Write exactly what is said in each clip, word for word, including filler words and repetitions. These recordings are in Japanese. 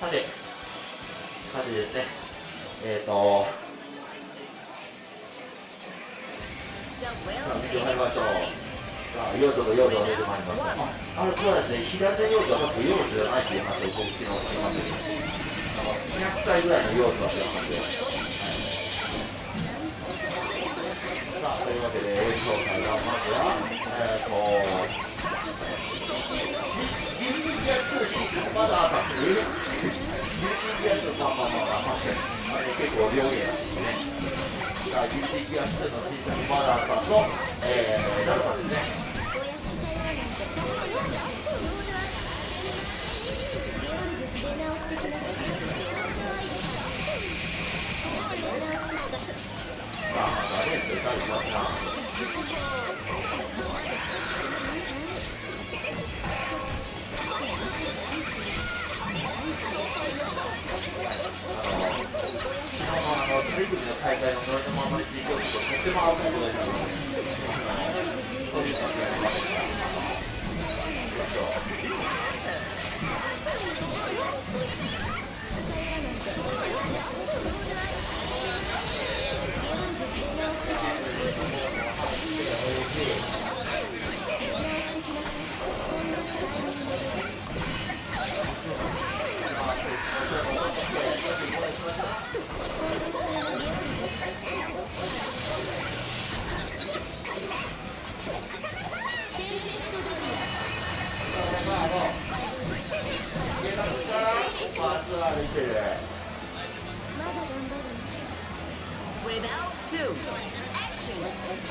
さて、さてですね、えっ、ー、と、さあ、見てまいりましょう。さあ、用途と用途が出てまいりました。あれ、これはですね、左手用途は確か用途じゃないっていう話を僕、昨日聞きましたけど、にひゃくさいぐらいの用途だって話を。さあ、というわけで、演奏会はまずは、えっ、ー、と、ギルギアツーシーズンまだ朝っていう、ギルギアツー、まあまあまあ、確かに、あれ結構両芸だしね。さあ、ギルギアツーの新作マダーさんと、えー、ダルさんですね。さあ、またレントいたりしますな。あの、スリグミの大会のそれでもあまり実況するととっても危ないことになるので、そういう感じがしますから。よいしょ。 Without two, action!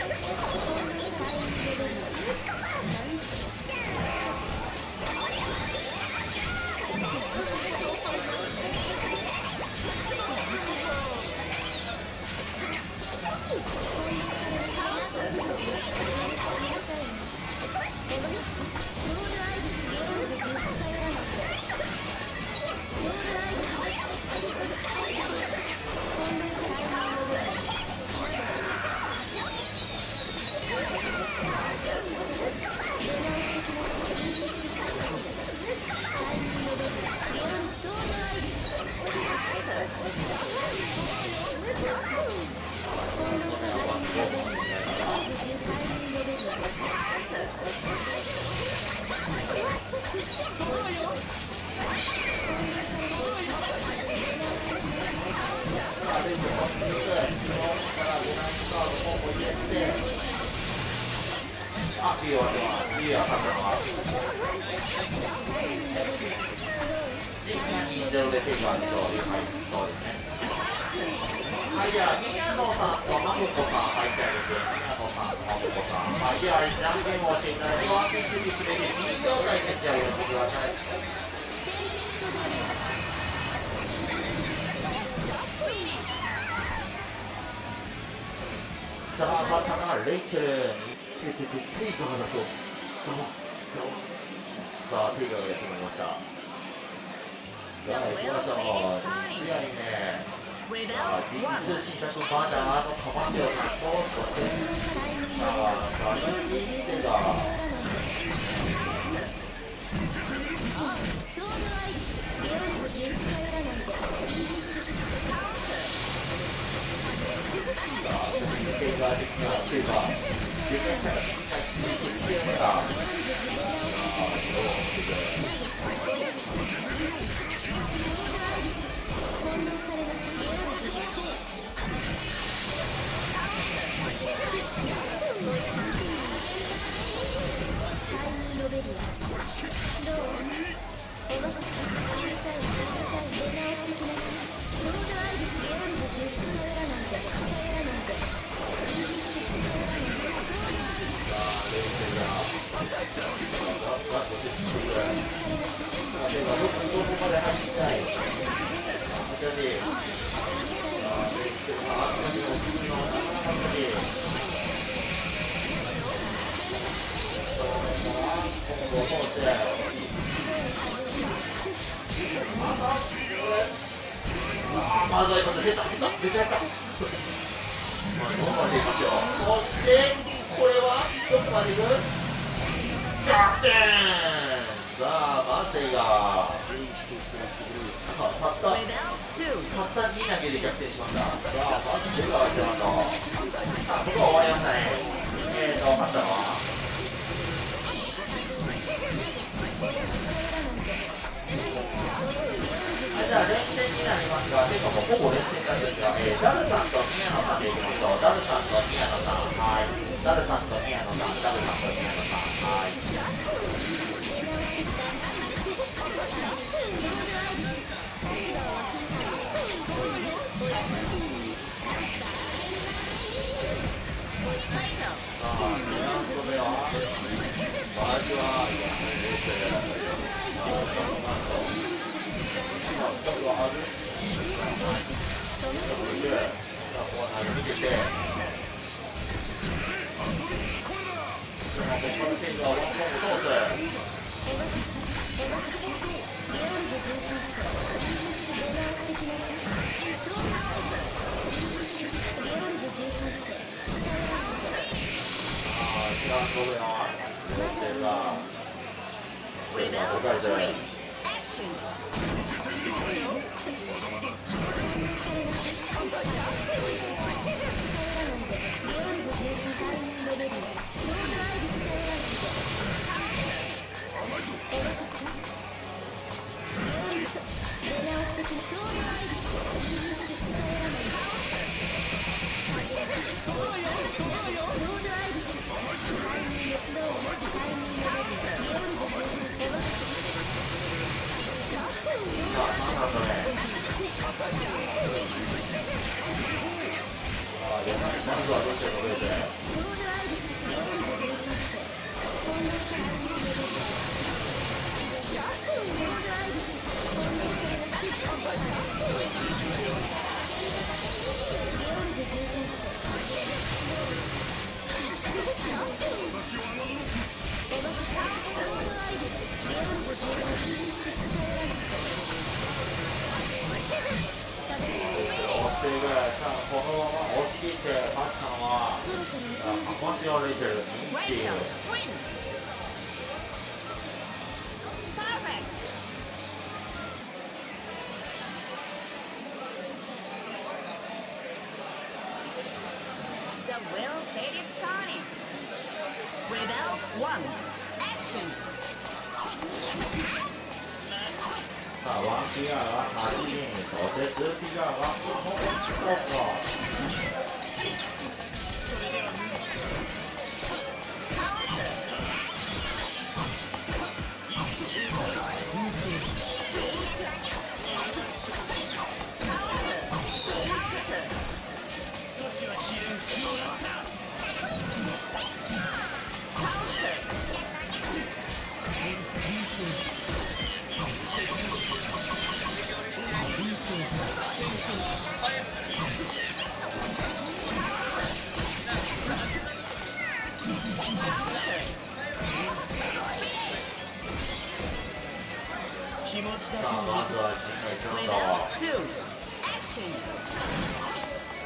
あ、いいよ、いいよ、勝ったのは。ジンがにたいゼロでテイクアウトというはい、そうですね。はい、じゃあ、宮野さんとマココさん入ってあげて、宮野さんとマココさん。はい、じゃあ、じゃんけんをしていただいて、ワンピースピスでに状態で仕上げてください。さあ、バッターがレイチェルにテイクアウト。ざわざわ。さあ、テイクアウトがやってまいりました。さあ、行きましょう。次はにね、さあ、ディーツー 新作バージョンのカマセオさんと、そして、さあ、サルディーテが、さあ、テイクアウトが来てば、でかいからみんな追跡してるから、さあ、どうしてまずいこと出た出た出ちゃった。まあどこまでいくでしょう。そしてこれはどこまでいく？逆転。 さあマセイがさあたったた Rebel two. ったに投げで逆転しました。さあマセイが来ました。さあここは終わりましたね。えーと勝ったのはじゃあ連戦になりますが、というかもうほぼ連戦なんですが、えー、ダルさんと宮野さんでいきましょう。ダルさんと宮野さん、はい。ダルさんと宮野さん、ダルさんと宮野さん、はい。さあ、にラウンド目は、バージは、いや、冷静やらないよ。さあ、なんと、さあ、ふたつは外す。いる。さあ、ここは抜けて、そのここから選手はワンコンを通す。ああ、一番飛ぶよ。両手が、上が Rebel 動かしてる。 three. Action. さあ、さんラウンド目。さあ、やはりまずはどうしてもレース。押していく。さあ、このまま押し切って勝ったのは、さあ、マシオレイチェルにっていう。 Rachel win. Perfect. The will hit its time. Rebel one. Action. さあ、ワンピガーがはちゲーム、そしてツーピガーがほぼセット。 さあ、まずは陣内ちゃん Rebel と two. Action.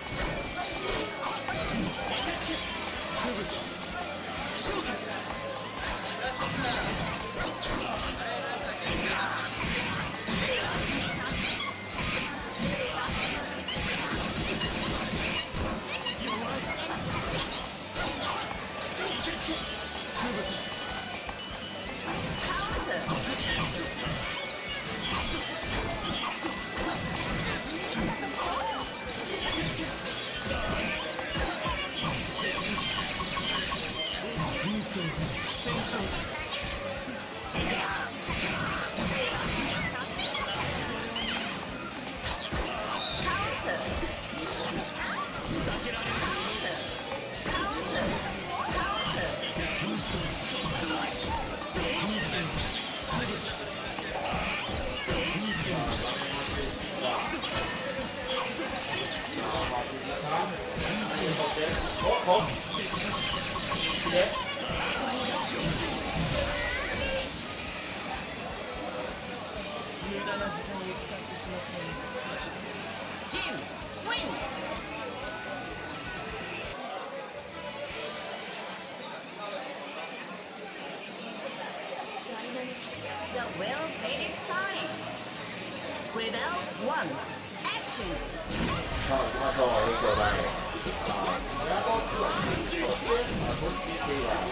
おっで無駄な時間を使ってしまったよ。 Jim, win. ダイナミック The will paid its time. Rebel one. Action. さあ行きましょう、影響台。さあ、親のツアー、そして、さあ、取り切っています。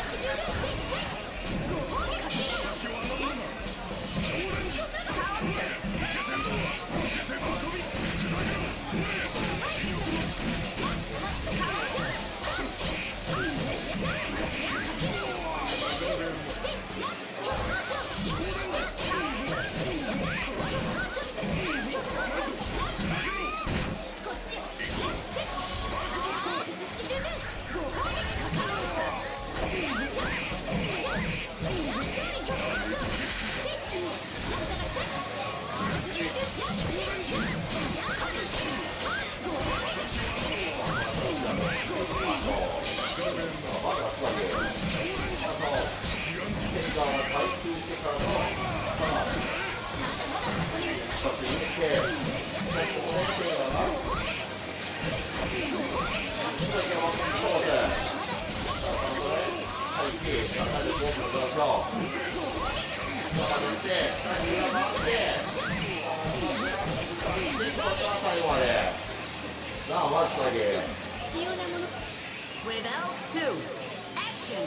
さあ、まず下げ。 Rebel two. Action.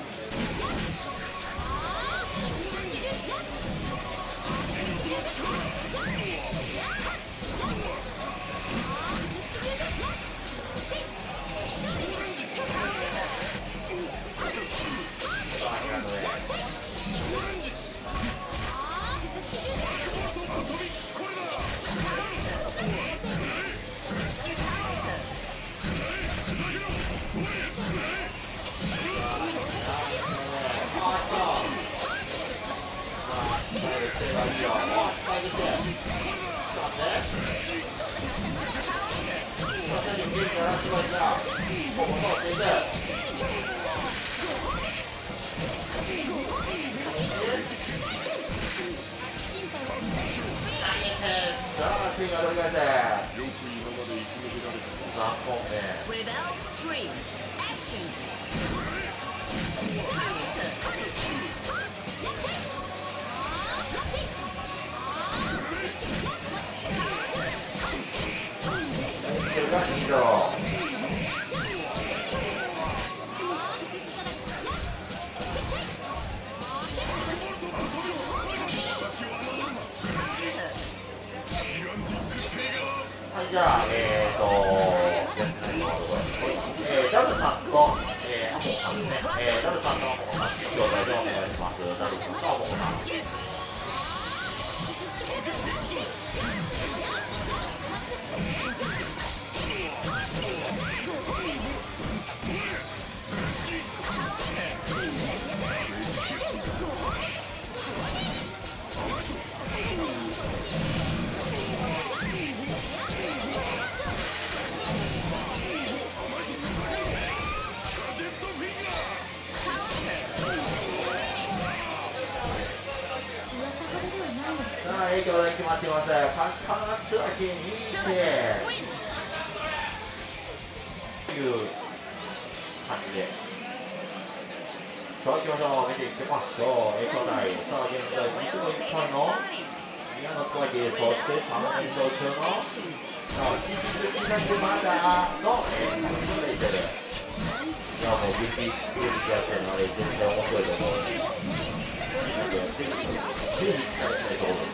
Rebel three. Action. Counter. はい、じゃあ、えーと、やってみましょう。えー、ダルさんと、えー、アモコさんですね。えー、ダルさんとアモコさんの状態でお願いします。ダルさんとアモコさん。影響で決まっています。簡単なツアーにしてという感じで、さあ行きましょう。見ていきましょう。影響台、さあ現在についっぱいの宮野つばき、そしてさん連勝中のさあ引き続きなくまだのえー楽しんでいてる。いやもうビッグビッグやってるので全然面白いと思う。ぜひぜひ期待したいと思います。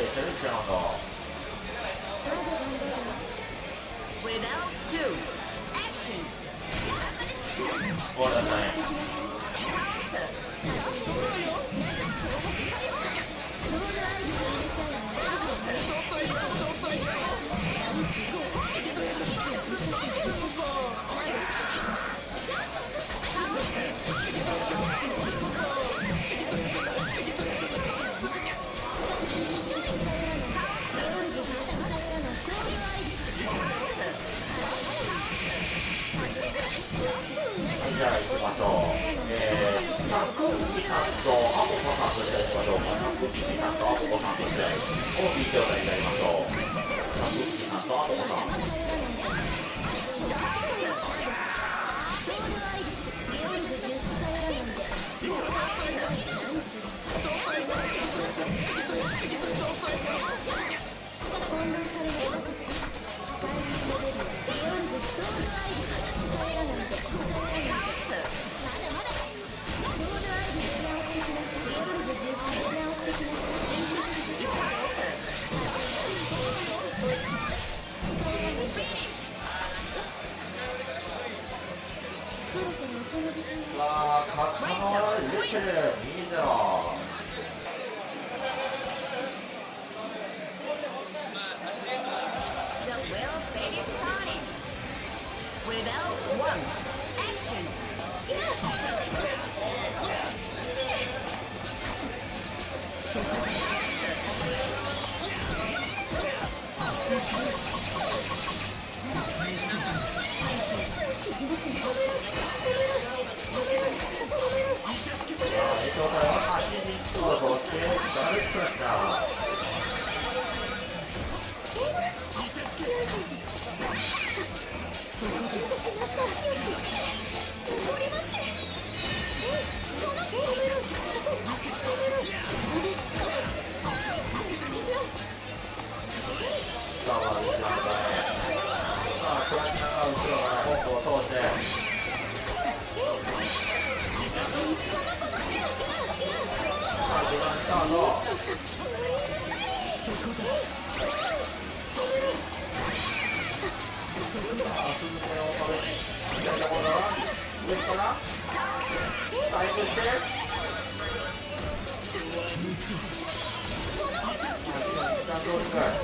してるってなんだ。 Without two. Action. 終わりだったね。 Counter. Counter. じゃあ行きましょう。えー、サクキさんとアポコさんと試合しましょうか。サクキさんとアポコさんと試合を B 状態にやりましょう。サクキさんとアポコさん。さあ、カッターレチェルにたいゼロ。 The well-paid is starting. Without one. Action. えっと、これは足にとそしてダルクラッシャー。 さあ、まあ、一番だね。さあ、クラッシャーが後ろからホークを通して。さあ、グランスタート。さあ、鈴木を取る。左のボールは上からダイブして。一旦どうにかい。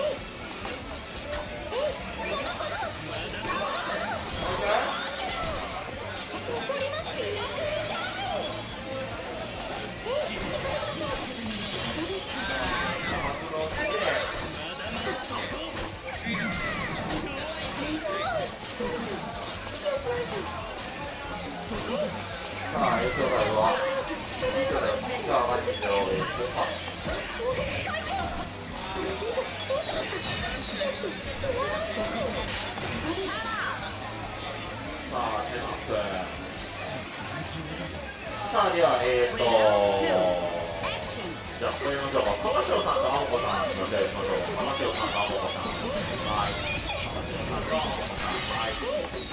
さあ、影響台は、影響台はピンが上がってきてるわけですよ。さあ、テナップ。さあ、では、えーとじゃあ、これましょうか。高潮さんとアモコさんの試合しましょう。高潮さんとアモコさん。はい。高潮さんとアモコさん。はい。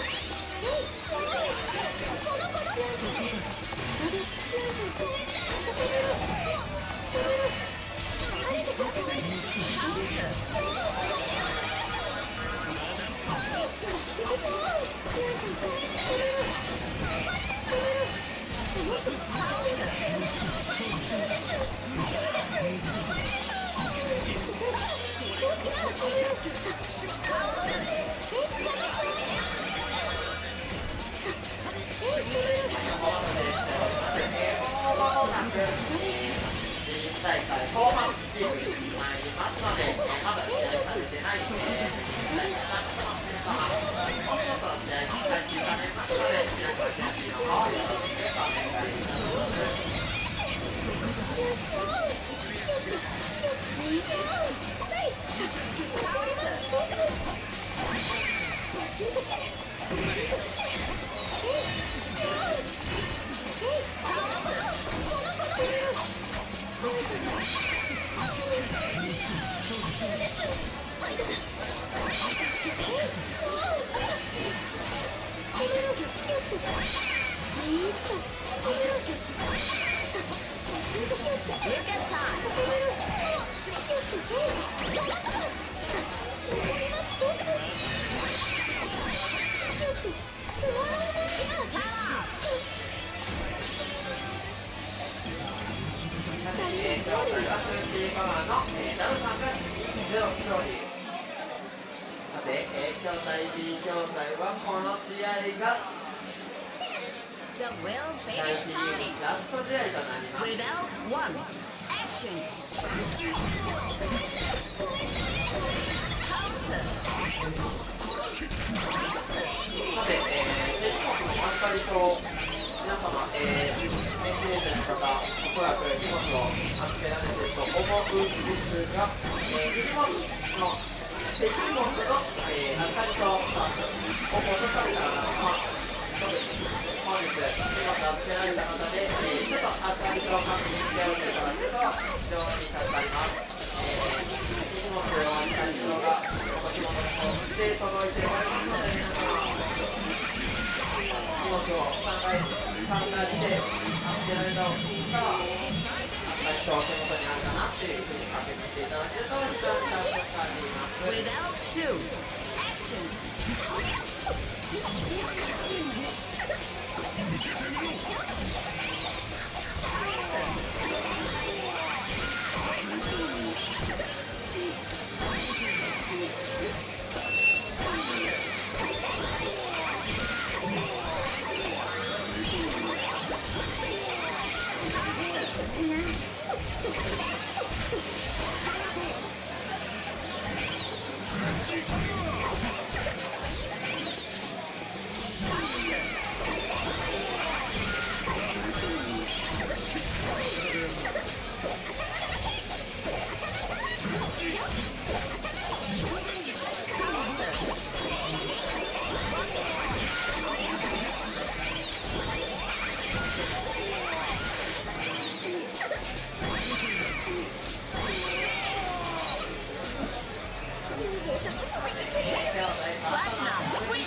大会後半に入りますので、まだ試合されてないので、大体さんの皆様、もうそろそろ試合に開始されますので、皆さん準備の方をよろしくお願いいたします。さーパワーの、えー、ダルさんがにたいゼロ勝利。さて、A 筐体 B 筐体はこの試合が The will 第 baby 一リー starting. グラスト試合となります。 Rebel one. Action. Counter. さて、えー、手種目のマンカリと皆様、えー、メッセージの方、おそらく荷物を預けられていると思うんですが、えー、荷物の手荷物の、えー、マンカリと、まあ、を落とされた方、まあ、特に本日荷物を預けられた方で、えー、ちょっとアルカリと確認しておいていただけると非常に助かります。えー、荷物を預かりそうがお持ち物で届いておりますので、皆様荷物をさんかいさんかいして預けられた方は割と手元にあるかなっていうふうに確認していただけると非常に助かります。 Rebel two. Action. Plasma win.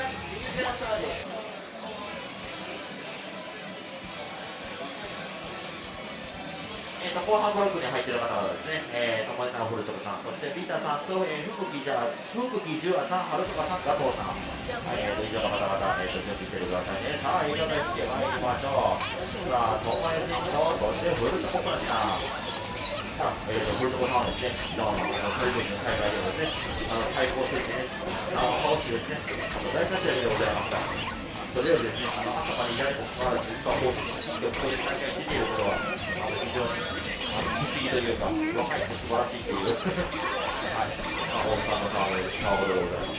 えーと後半ブロックに入っている方はですね、えー、ともえさん、古徳さん、そしてビータさんと、えー、福木じゃ福木じゅうあさん、春とかさん、加藤さん、はいえー、以上の方々、えー、と準備しててくださいね。さあ、いただいてまいりましょう。さあ、ともえ選手と、そして古徳さん。さあ、えー、と古徳さんはですね、昨日のそれぞれの大会ではですね、あの対抗戦でね、さあ、倒してですね、あの大活躍でございました。それよりですね、あの朝からいないにもかかわらず、実は放送してここで大会に出ていることは、あの非常にあの不思議というか、若い人素晴らしいという、はい、まあ、大沢の顔で、顔ほどでございます。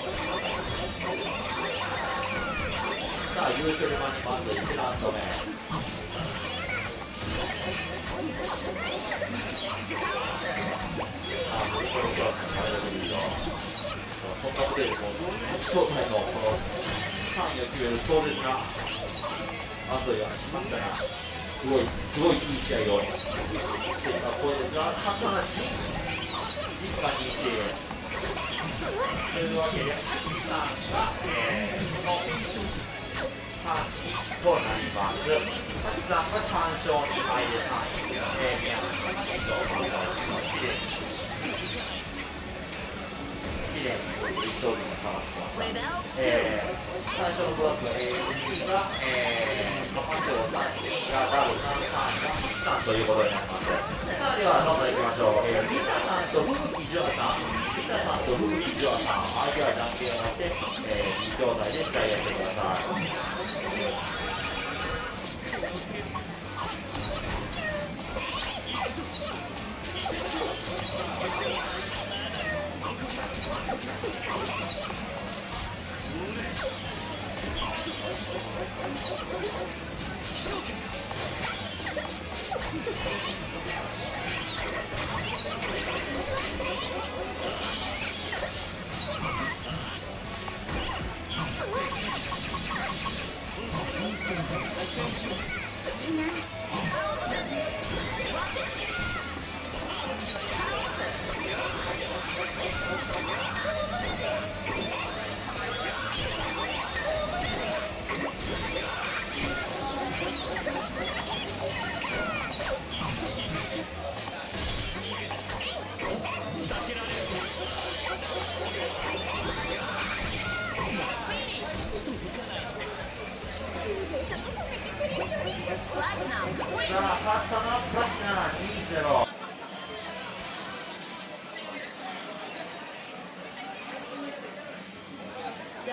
さあ、ユーチューブ版にまずいちラウンド目。さあ、ブルコロクラスの体力リード。そんなことよりも、正体のこのさんいを決める壮絶な争いがしましたが、すごい、すごいいい試合をしていた声ですが、簡単な陣、陣がにいち。というわけで、さんが、えー、このさんいとなります。ハチさんがさん勝に敗でさんい、えー、宮本さんがに勝を挙げられてまして、きれいにいち勝負の差がつきました。えー、最初のブロック A が、えー、パパチョウさんがダブさん、さんがヒッさんということになります。さあ、ではどんどんいきましょう。えー、ビタさんとフグキジュアさん、ビタさんとフグキジュアさん、相手はじゃんけんをして、えー、に兄弟で試合やってください。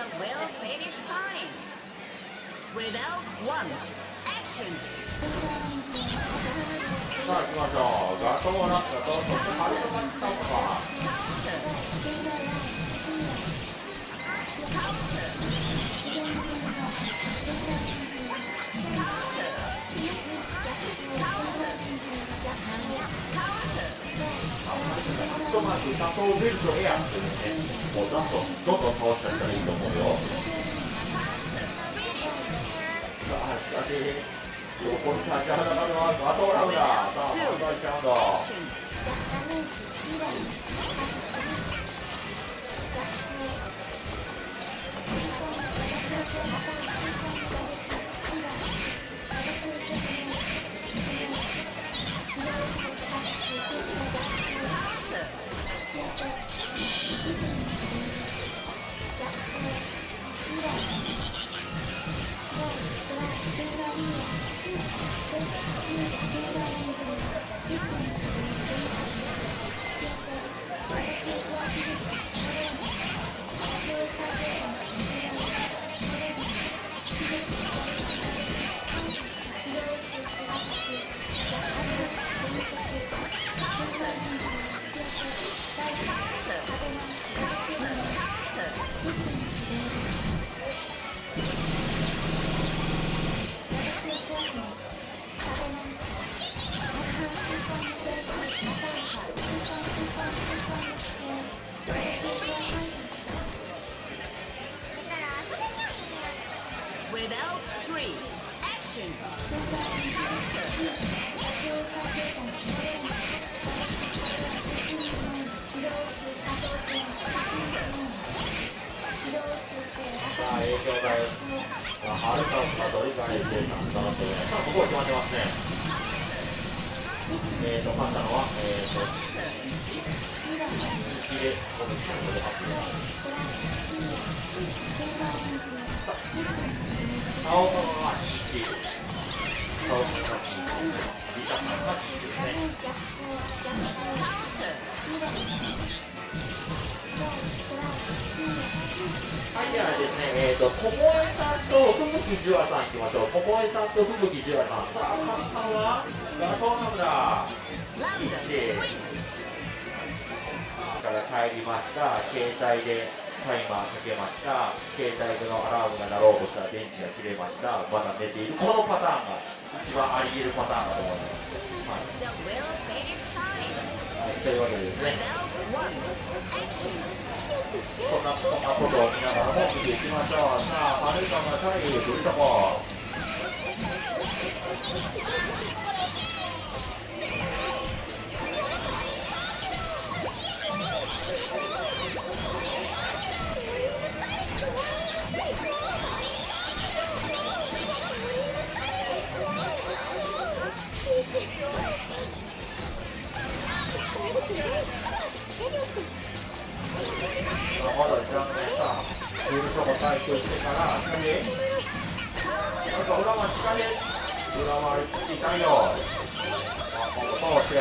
The will finish time. Rebel one. Action. さあ行きましょう。ガトーラッカとそしてハルトマンスタッパー。 Counter. Counter. Counter. Counter. ハルトマンスシャトーベルトエアっていうね、もうどんどんどんどん倒していったらいいと思うよ。さあしかし横に立ちはだかるのはガトーラウだ。さあファーストアイスラウンド。 Action. 影響がはるかさんと理解生産だなというさあここは決まってますね。えーと勝ったのはえーと右でこの人の発言青物はにいち青物がにいちリタさんがにいちですね。はい、ではですね、えーと、小萌さんと吹雪じゅあさんいきましょう。小萌さんと吹雪じゅあさん。さあ、勝ったのはガトーナムだ。いちから帰りました。携帯でタイマーかけました。携帯のアラームが鳴ろうとしたら電池が切れました。まだ寝ている。このパターンが一番あり得るパターンだと思います。はい、はい、というわけでですね。そんなそんなことを見ながらも見ていきましょう。さあ、はるかがタイへ来るとこ。まだ時間がさ、来るとこ対空してから、しかし、なんか裏回しかし、裏回りつきたいよ。あ、ここ通して。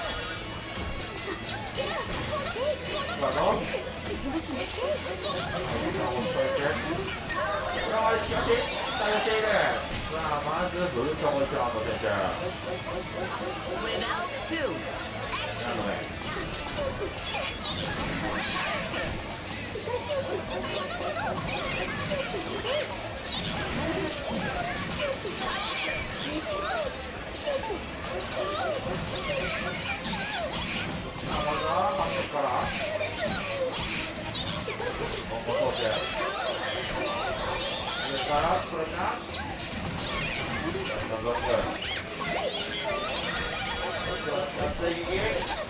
だろ？裏回りしかし、対応している。さあ、まずブルートモイクラウンド選手。なので。まずは反撃からここ通して上からこれなどんどんどん追撃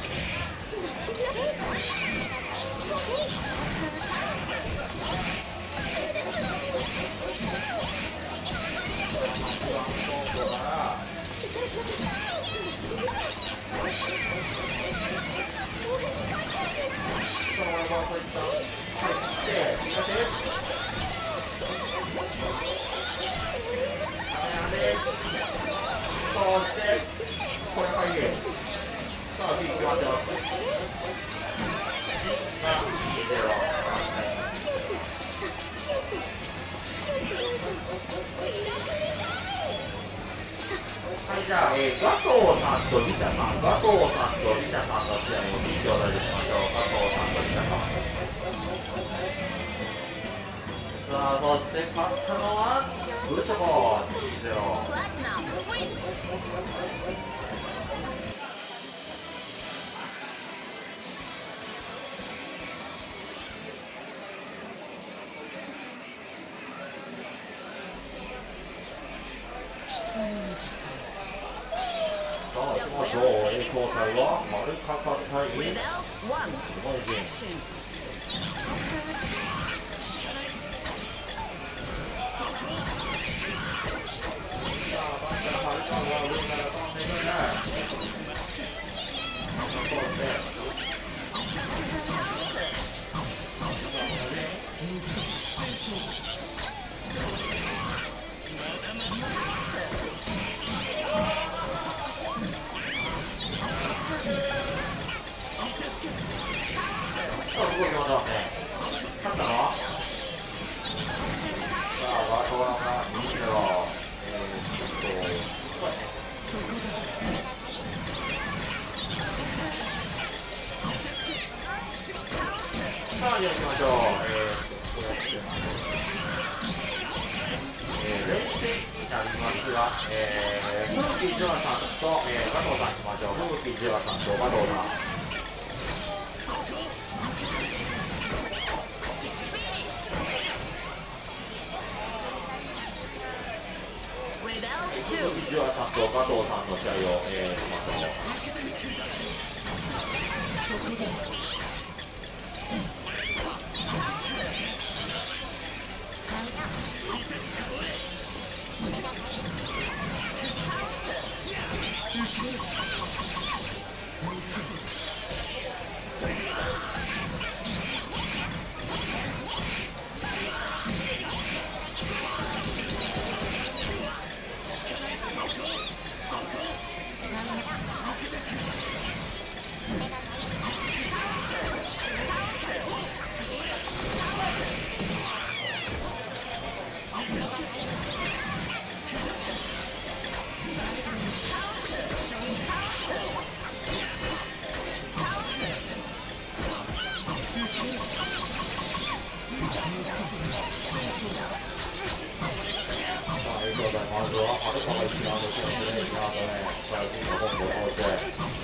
そのままそういった入ってきて見かけるでそうしてこれがいいさあ B 決まってますがにゼロ藤さんとリタさん、加藤さんとリタさんの試合をに兄弟でしましょう。加藤さんとリタさん。さあ、そして勝ったのはブルチョコにたいゼロ。 Platinum win. さあ、行きましょう。A交代は丸カカ対 Rebel one. すごい陣。 Action. さあ、バッター、丸カは上から飛んでくるね。そうですね。さあ、すごい決まってますね。勝ったのはさあ、バトラがにたいゼロ。えーっと、すごいね。さあ、じゃあ行きましょう。えーっと、こうやって。えー、連戦になりますが、えー、風紀ジュアさんと、えー、加藤さん行きましょう。風紀ジュアさんと加藤さん。 Rebel two. ジュアさんと加藤さんの試合を、えー、しましょう。まずはアルファがいちラウンド、センスレイラウンドね、さあ、次の本部を通して。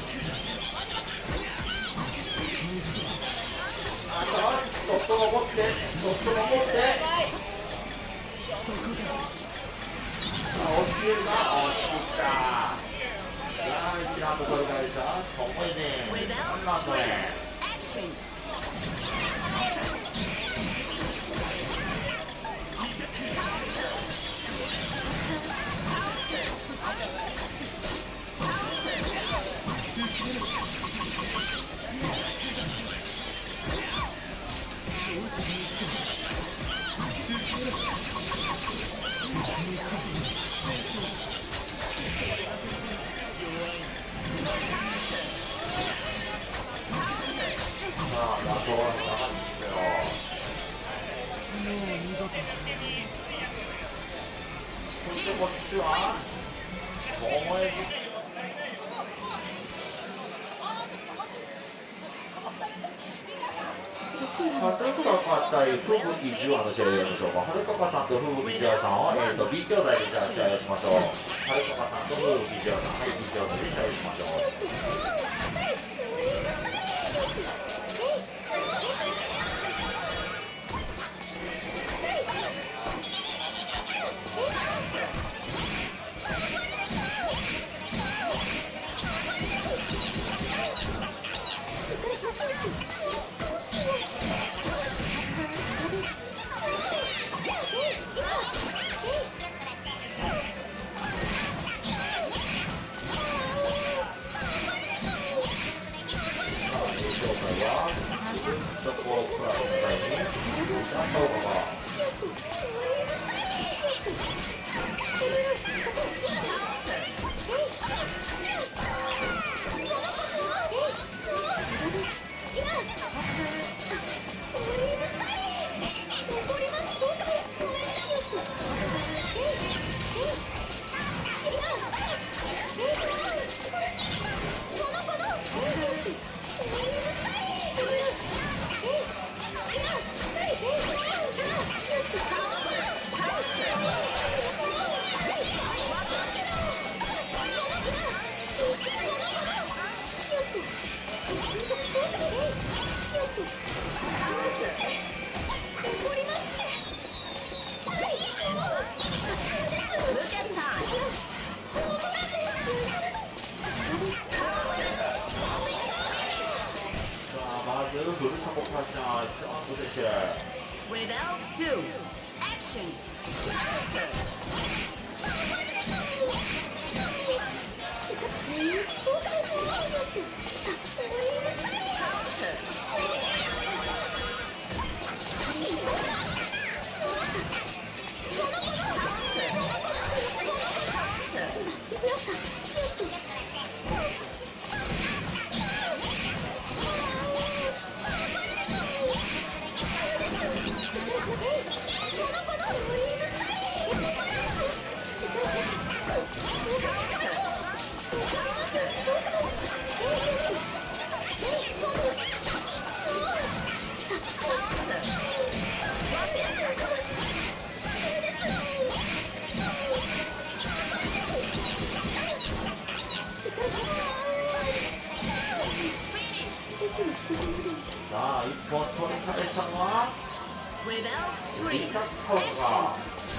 あとは、ドット残って、ドット残って。さあ、押し切るが、押し切った。さあ、いちラウンド取り返した。トモイジン、さんラウンド目。 Action. さあ、ラトは流してよ。そしてこっちは、桃江はるかか対風吹ジュアの試合をやりましょうか。はるかかさんと風吹ジュアさんは、えー、と B 兄弟でじゃあ試合をしましょう。はるかかさんと風吹ジュアさん、はい、B 兄弟で試合をしましょう。そこをプラスみたいに、何だろうか。さるフルサポパシャンショート選手 Rebel two. Action. Counter. Finish. さあ一本取り返したのは Rebel リ three. カットが Action.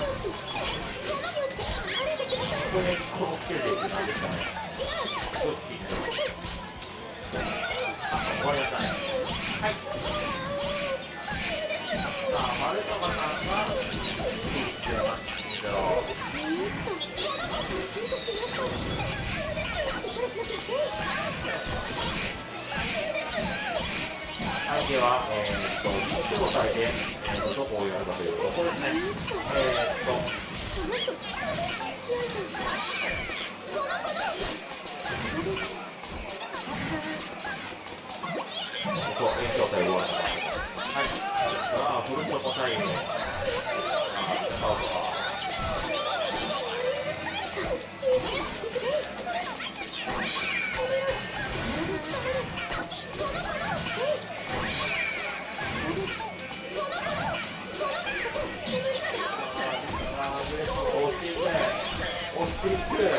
これこのスキルでいくんですかね。すごい効いてる。あ、終わりましたね。はい。さあ、丸川さんがいってますけど。相手は、えー、っと、リンク状態で、えー、っと、どこをやるかというと、ここですね。えー、っと、そう、延長体を終わります。はい。さあ、フルチョコタイム。さあ、使うのか。押していく。押していく。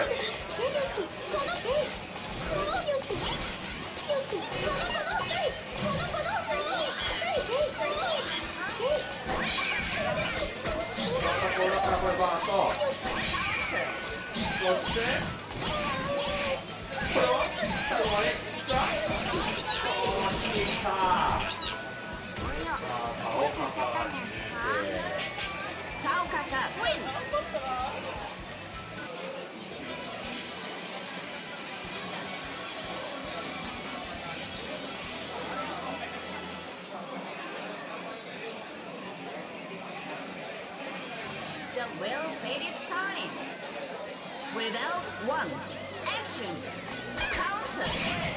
これからこれバーンと、そしてこれは最後までいった。おー、しみた。さあ、顔かかって Taokaka win. The well faded time. Rebel one. Action. Counter.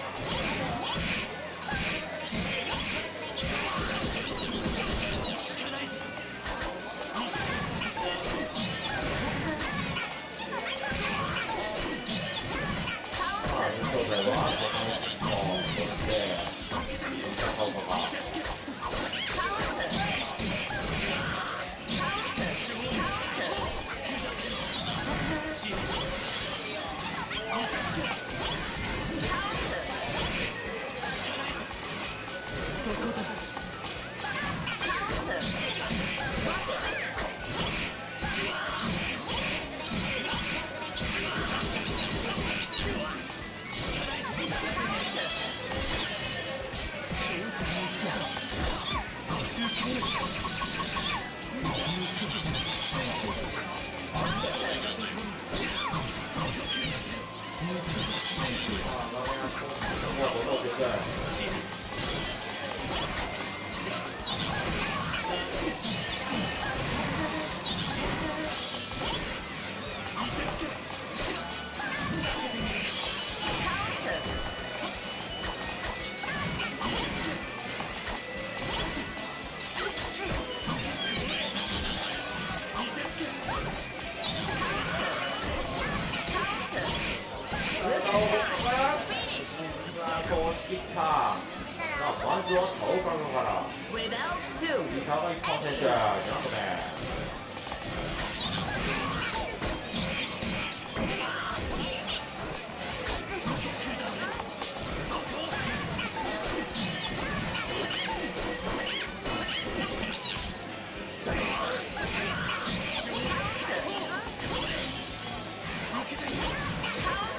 Rebel two. リカが一本選手、ジャンプね。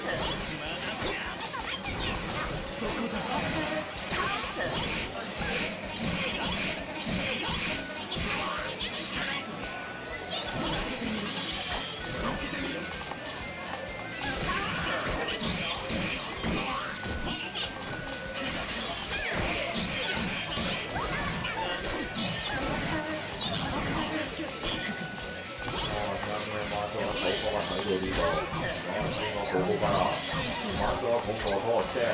Counter. ここからまずはコンボを通して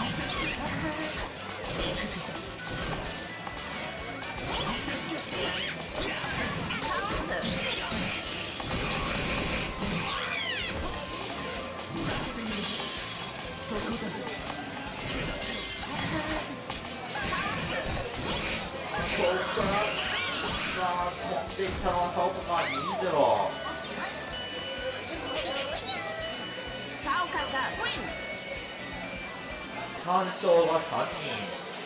ここからさあ飛んできたのはタオカがにたいゼロ。さん勝がさんにん。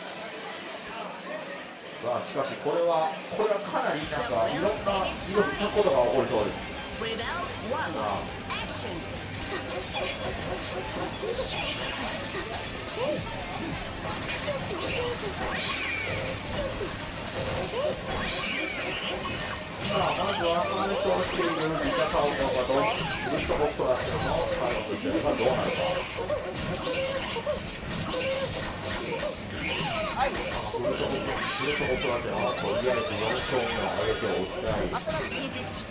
さあしかしこれはこれはかなりなんかいろんないろんなことが起こりそうです。さあさあまずはさん勝しているビタカオカがどうブルットボックラスの最後の試合がどうなるか。ブルットボックラスはとりあえずよん勝目を挙げておきたい。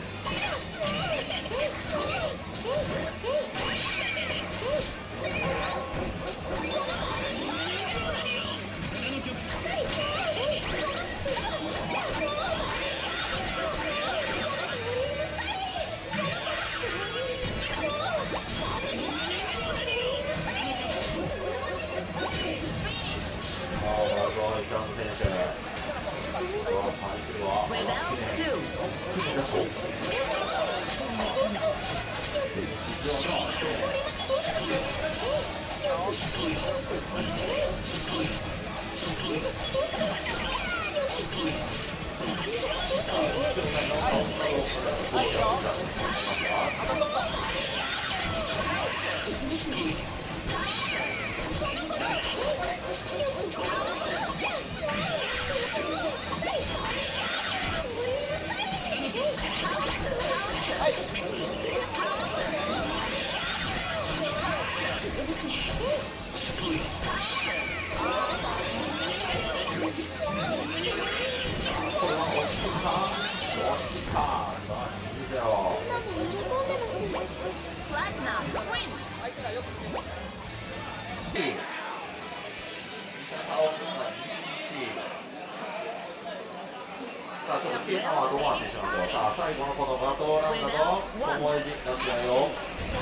さあちょっと計算はどうなってしまうか。さあ最後のこのバトーランドの巴陣の試合を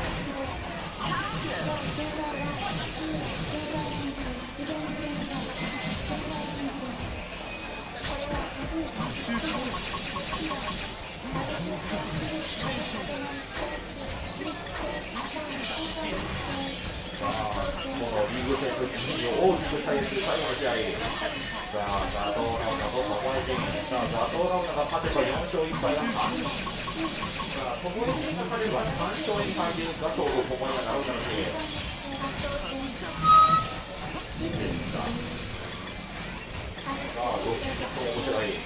このリーグ戦と順位を大きく左右する最後の試合。さあザトーラウナと巴陣。さあザトーラウナが勝てばよん勝いっぱいがさんにん。さあ巴陣が勝てばさん勝にはいるガトーと巴がなるかもしれない。さあどっちも面白い。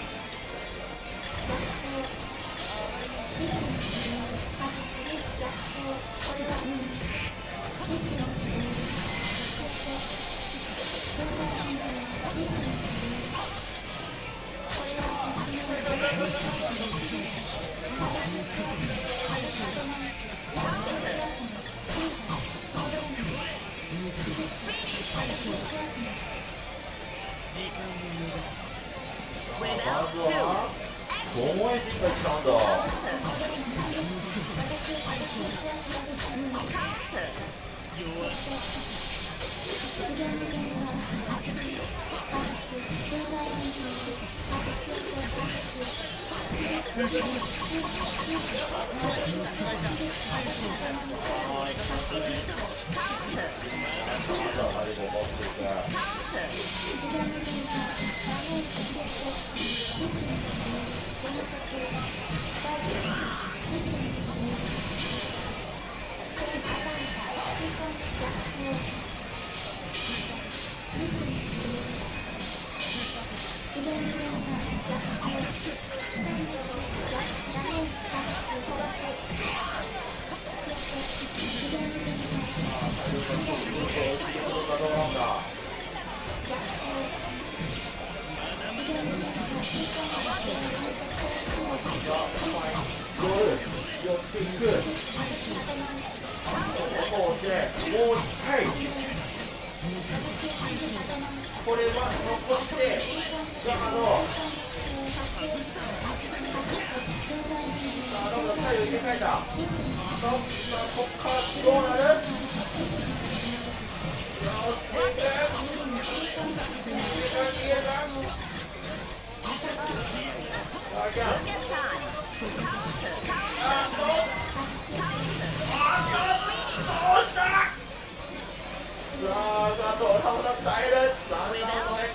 まずは巴陣がいっちゃうんだ。ゴール寄っていく。ここをしてもういっかい。これは残してガード。さあ、どんどん左右入れ替えた。さあ、ここからどうなる？よし、逃げる。逃げる。あ、じゃあ。あ、どう？あ、どうした？さあ、ガードを倒さ耐える。さあ、ガードへ。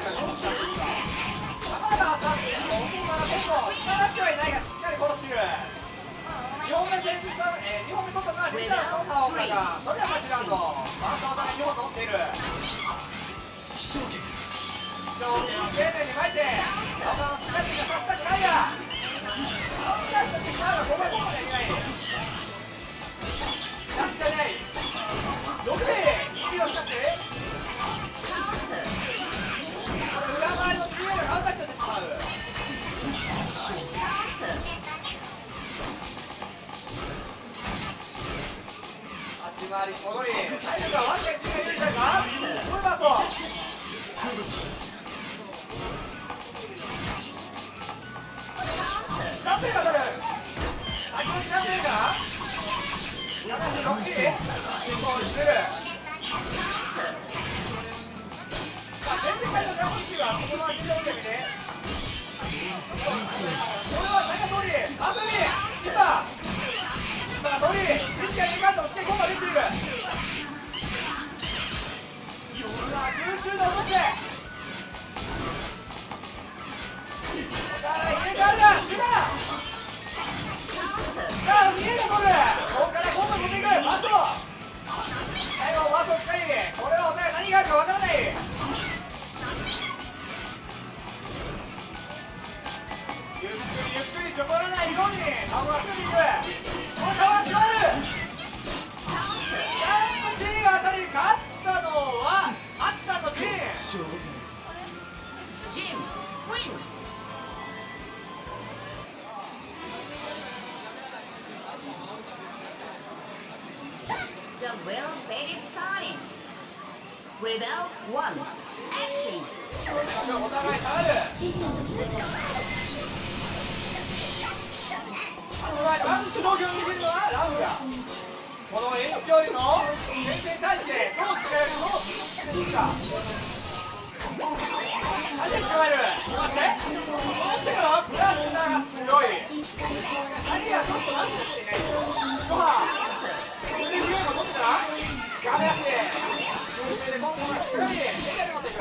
浜田さんって、大きいからこそ、つながってはいないが、しっかり殺している。 先日は、えー、にほんめ取ったのはリーダーの川岡がそれは間違うとバントお互いにほん取っている気象圏を丁寧に巻いて青田のスカイがさせたくないや青田のスカイがごめんごめんいない出してないろくでにキロ使って裏回りの ツーエー が頑張っちゃってしまう足回り戻り体力がわずかにじゅうえん入れたかこれバート何点かかる先ほど何点かななじゅうろくキロ進行する全然最初の本州はこのままじゅうよんてんでこれは中通りあさみシンバシンバが通りリチがにカードをしてゴーができているさあ空中で落としてお互い入れ替わるなシンバさあ見えるボールここからゴーが飛んでいくバット最後バットを使いこれはお互い何があるかわからないゆっくりゆっくり序らないように顔がついていくこの顔が詰まるジャンプシーンあたり勝ったのはアツさんのチームジム win. The well faded time. Rebel one. Action. お互い下がるまず主導権を握るのはラムだこの遠距離の前線に対してどうしてどうしていくか何で捕まえる待ってこの人のプラスが強い何がちょっと何でしていないごはん腕上も取ったらガメ足それで今後はしっかりメジャーに持っていく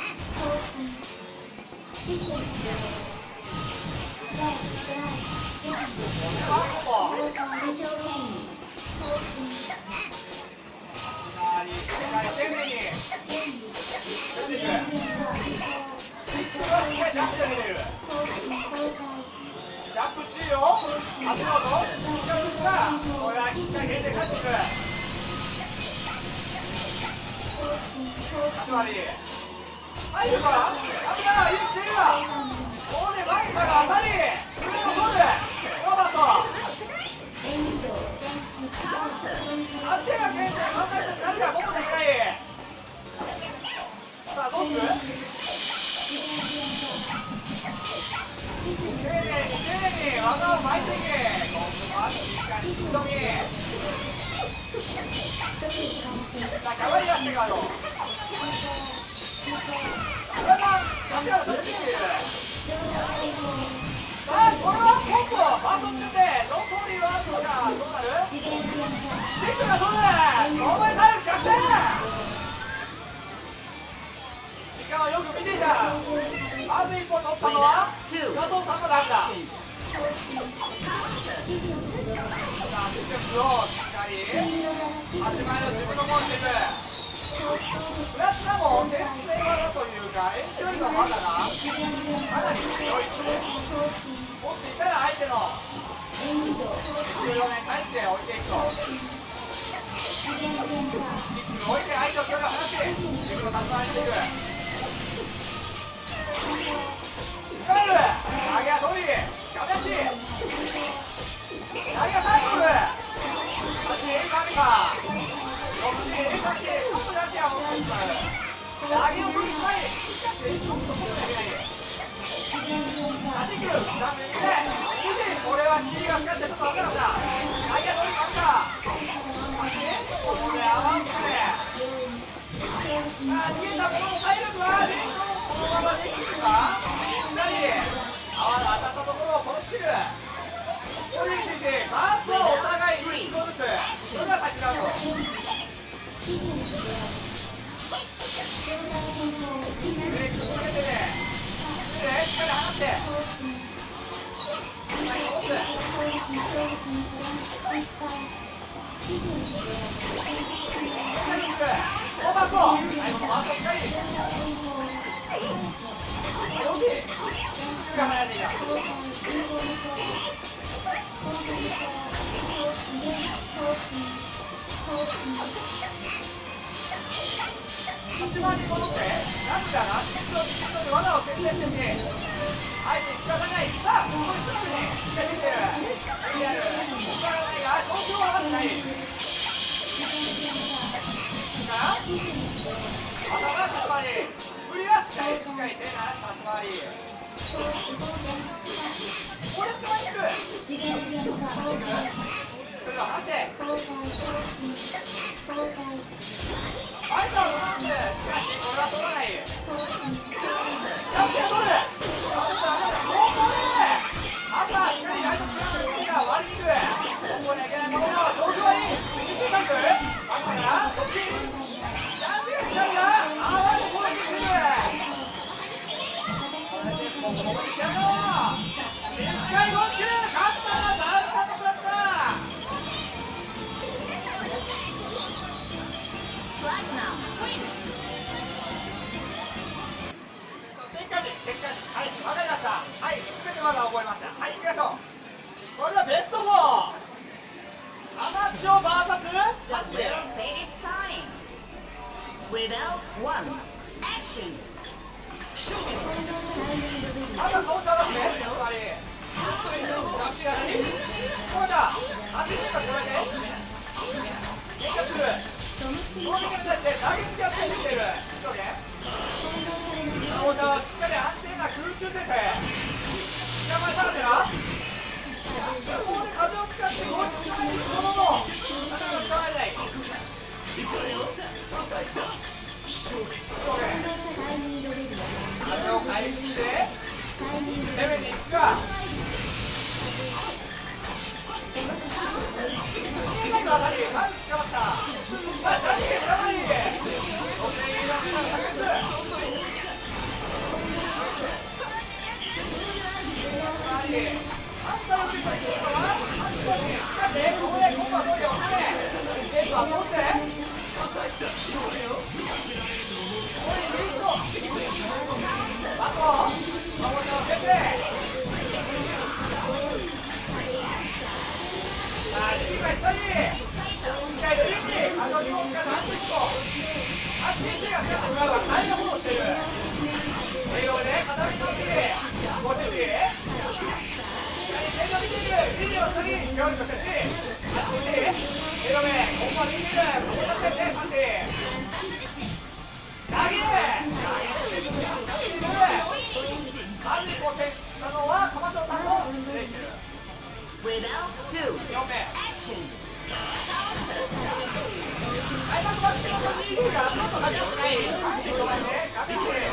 丁寧にジャンプシーを当てようとジャンプしたらこれはしっかり減点勝っていく足割り入るか足がいいしているわここで前から当たり上のゴールロバート足が減点考えて何が持っていないさあどうする丁寧に丁寧に技を巻いていけ今度はしっかり引き止めさあ変わり出してからのこれは足を取っているさあこれは今度バトン中でノートリーワードがどうなるシックがどうなるお前体力貸して時間をよく見ていたまず一本取ったのは加藤さんのランださあシステムをしっかり始まりの自分のコンセプトプラチナも天性技というか遠距離の技がかなり強いので持っていたら相手のじゅうよねんに対して置いていくとシックを置いて相手を距離を離して自分の立場にしていく使える投げは飛びガメ足投げはタイトル足ガメかろくでええ感じでちょっとだけは持っていく投げを振りしたいちょっと持っていけない足切るダメでこれは右が使ってちょっと分かるんだ投げは飛びかったここでアワンプレーさあ逃げたこの体力は連動このままできるかしっかり泡が当たったところを殺しているこれについてまずはお互いいっこずつそれが先だとブレーキをつけてねしっかり離してオフオーバーソー最後のワンソーしっかり大きいすぐ離れていた足回りに戻ってなんだな慎重に慎重に技を決定してみて相手に引かさないさあここにすぐに引っ掛けてるリアル引かないが東京はまだないさあ頭が立ち回り振りはしっかりしっかり手が立ち回りこれ使いに行くそれでは離して相手は戻してしかしこれは取らないキャプテン取るここで朝しっかりライトプランの動きが割りに行くここにはいけないものが東京はいい一瞬タイプあったからそっちなんで左があわで攻撃するここもここに来たぞしっかりゴール勝ったなダウンサートプラスだ Platinum win. 結果に結果にはい分かりましたはい全て技を覚えましたはい行きましょうそれではベストフォーアマチュア ブイエス ハ The チ will fade its time. Rebel one. Action. まずは顔を探してつまり着地が何これだはちメートル超えて変化するこの変化に対して打撃がついている上下顔をしっかり安定な空中戦線捕まえたらねなここで風を使ってゴールしないもののなかなか使われない風を回復して攻めに行くか今のあたりマジ捕まったさあジャニージャニーろくねん以上の炸裂ありあんたの手がいいのはあんたにしかしここで今度はどうよエースはどうしてこれにリーチをあと守りを決定さあリーチがひとりしっかりリーチあとにほんが何といっこあっちにが全部裏は大変なことをしてる笑顔で片身のきれご主人手が見ているビデオの次に協力設置あっちにエロ目ここは見ているここだってねパンチ投げ投げて投げてるさんにん構成したのは鎌城さんのレイチェル Rebel two. よんめ Action. 開幕バスケのにがちょっと早くない画面ね画面で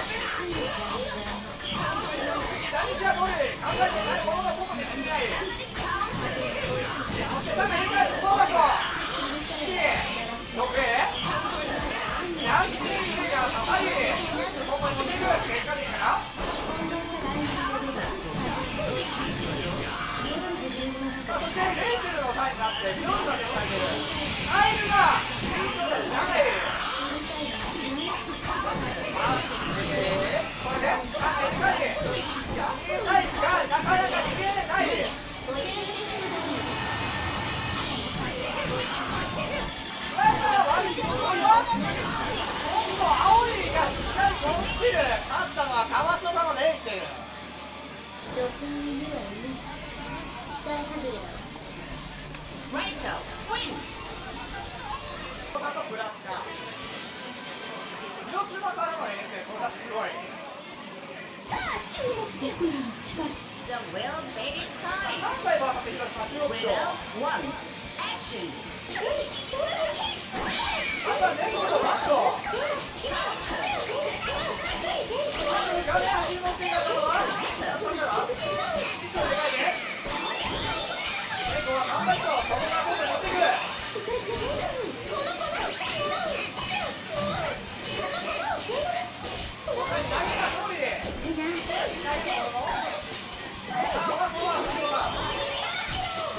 大事なゴール考えてないものがここに出てないそしてただ以外のボーナスをろくヤンキーが刺さりここに持っていく結果でいいかなそしてレイチェルのタイムになってビヨンドが出ているアイルがリードで長いこれであっちにヤンキータイムがなかなか逃げれないこれから割り切るのよ今度青いがしっかりゴールスキル勝ったのは川島のレイチェル所詮に目は無い期待外れだ Rachel win. とかとプラスか広島からの遠征これがすごいさあ注目せよ近い The will fade its time. 関西バーサス広島中国と Rebel one. Action. あとはネコとバンド画面注目していたのはそれからいつの願いでネコは頑張りとそこがゴールに持っていくしっかりしてこの子の二人の投げた通りいないところのさあまずはネコが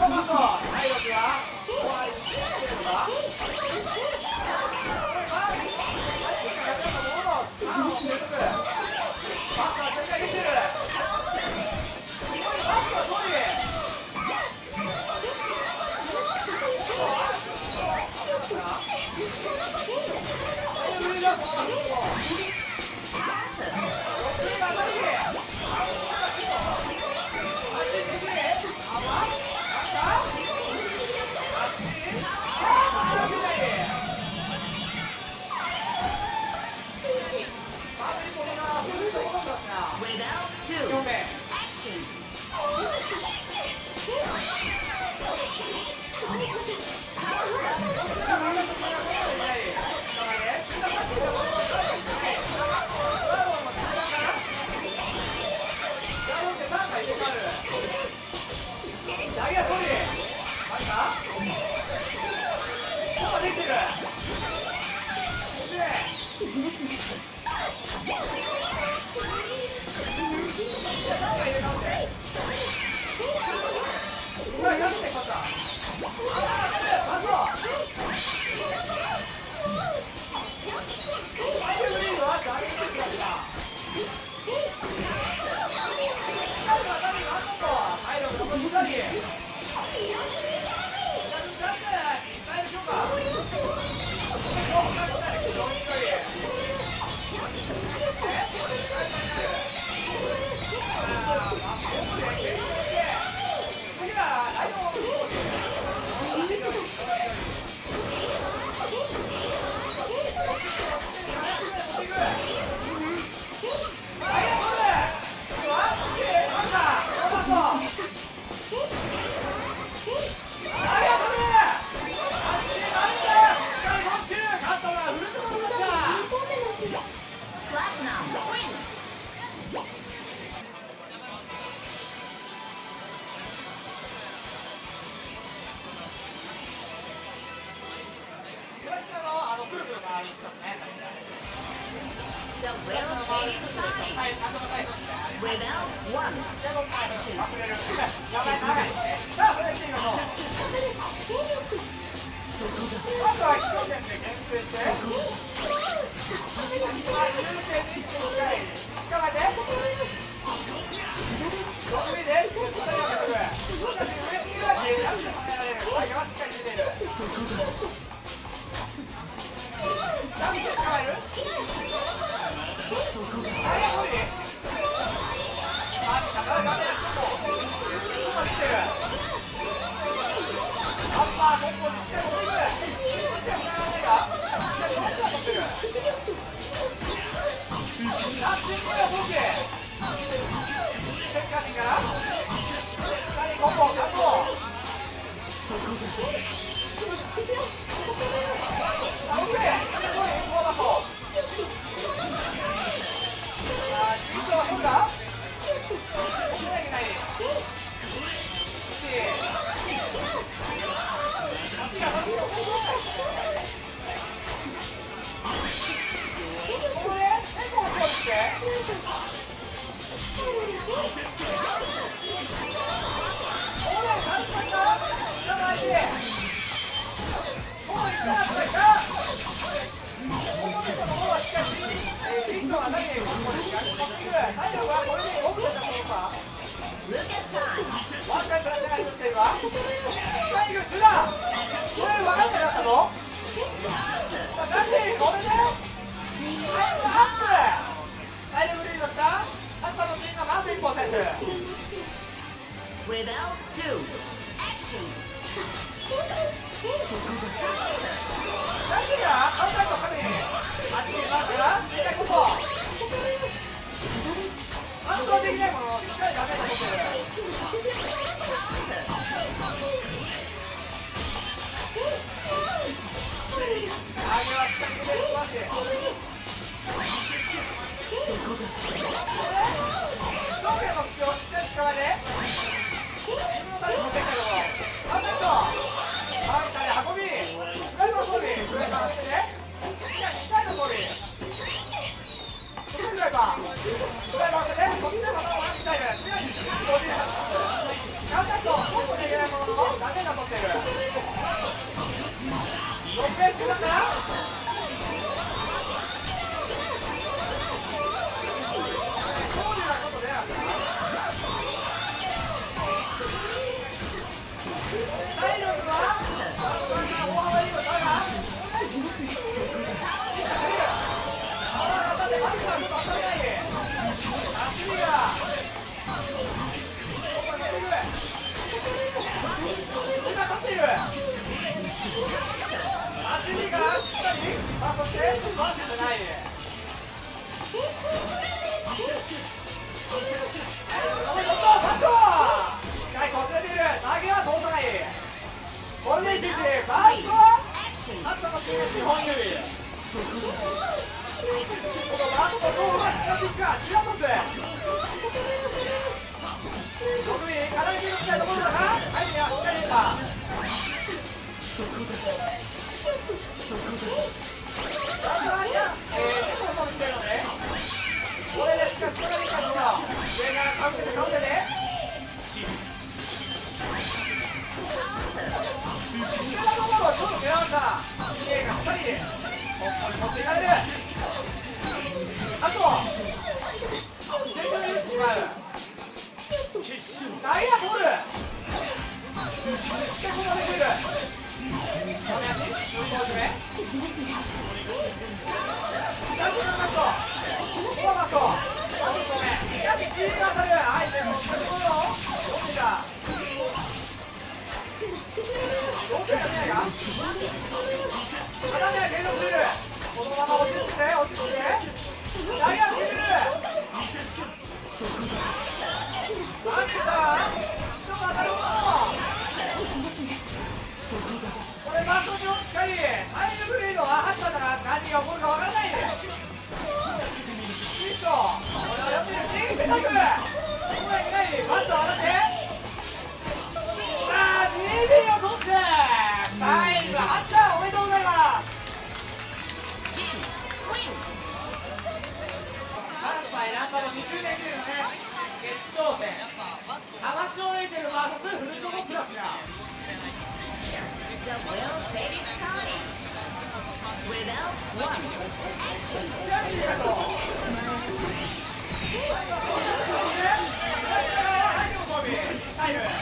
こっちの方がみたいな強い。 ってる。ろっペースだから勝利なことであった体力は大幅にもだがああ、当たってマジか、当たらない足がここに出てくる今取っている足にからしっかりあ、そしてバースじゃないおめでとうバットしっかりこすれている投げは通さないこれで一時バーストはあとの資本指このバットをどううまく使っていくかチラトス得意体に打ちたいところだがはい、いや、しっかり出たあとはいや、えー、猫を飛びしてるのでこれでしかしこれでいいかしら上からかぶせてかぶせて下のところをちょっと狙われたきれいがふたりでここに持っていかれるあと全部でしまうダイヤボールそしてここまで来るダメ足追い込めダブルマットフォアマットダブル止めやって次が当たるはいでもこれをどうだどうかやめないか畳は継続するこのまま落ち着いて落ち着いてダイヤ決める何だ人が当たるものこれマットにしっかりタイムフリードは走ったら何が起こるかわからないですヒットこれをやってるしペタクここはいきなりバットを当たってさあにびょうを取ってタイムはったおめでとうございます関西ナンバーのにじゅうねん記念のね決勝戦浜城レイチェル ブイエス フルトのプラチナ The will fade starting. Rebel one. Action. やりがとうタイム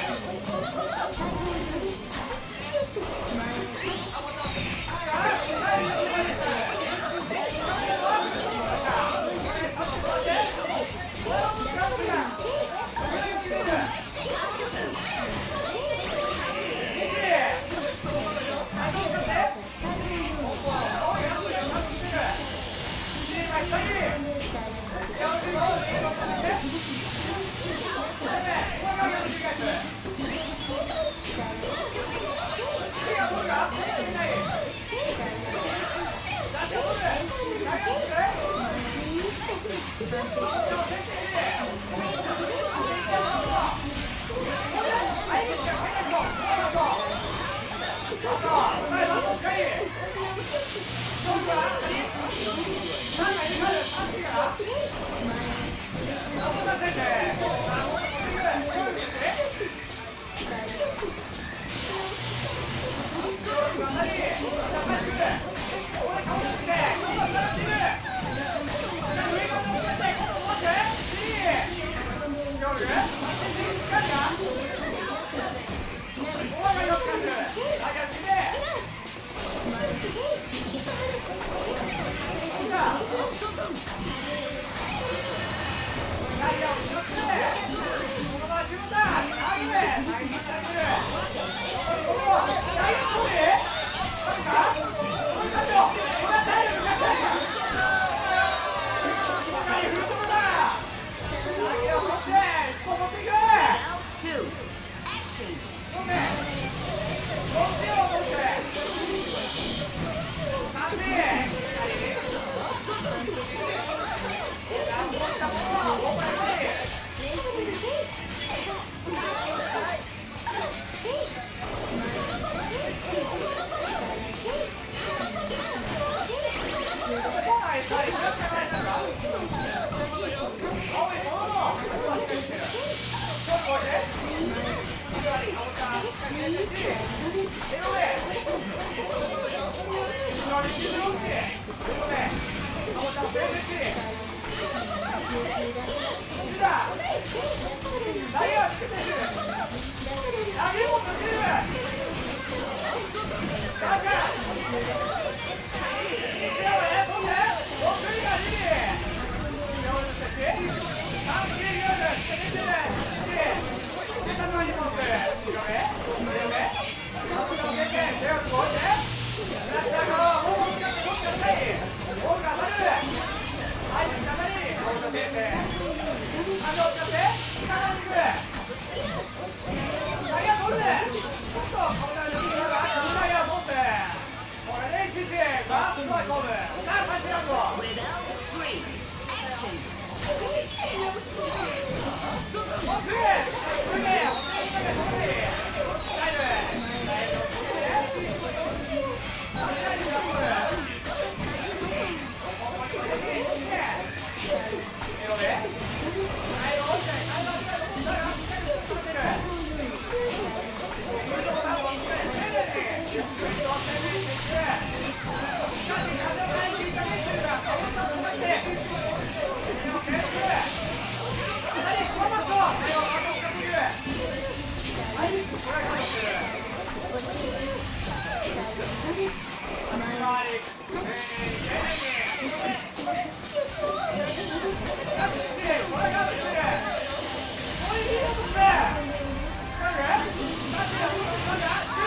Rebel three. Action.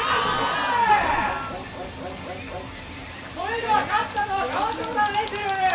それでは勝ったのは川島さん練習